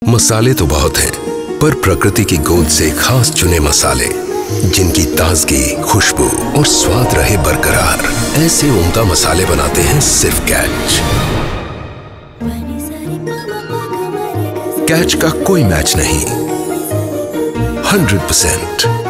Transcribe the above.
मसाले तो बहुत हैं, पर प्रकृति की गोद से खास चुने मसाले जिनकी ताजगी, खुशबू और स्वाद रहे बरकरार, ऐसे उम्दा मसाले बनाते हैं सिर्फ कैच। कैच का कोई मैच नहीं। 100%